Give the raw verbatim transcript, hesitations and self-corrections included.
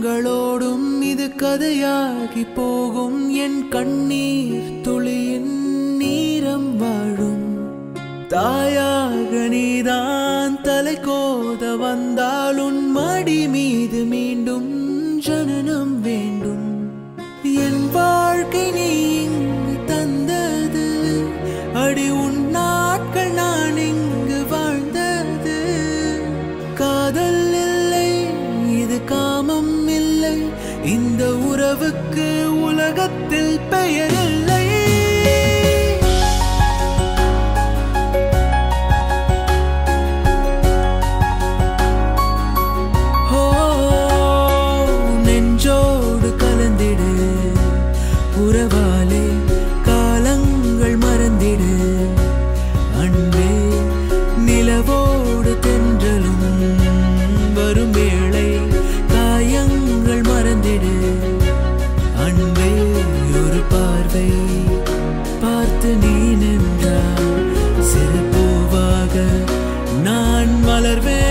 காலங்களோடும் இது கதையாகி போகும் என் கண்ணீர் துளியின் நீரம் வாழும் தாயாக நீதான் தலை கோத வந்தால் உன் மடி மீது மீண்டும் ஜனனம் வேண்டும் என் வாழ்க்கை நீ இங்கு தந்தது அடி உன் நாட்கள் நான் இங்கு வாழ்ந்தது காதல் இல்லை இது காமம் இல்லை இந்த உறவுக்கு உலகத்தில் பெயர் இல்லை நெஞ்சோடு கலந்திடு உறவாலே காலங்கள் மறந்திடு அன்பே நிலவோடு தென்றலும் வரும் வேளை காயங்கள் மறந்திடு அன்பே ஒரு பார்வை பார்த்து நீ நின்றால் சிறு பூவாக நான் மலர்வேன்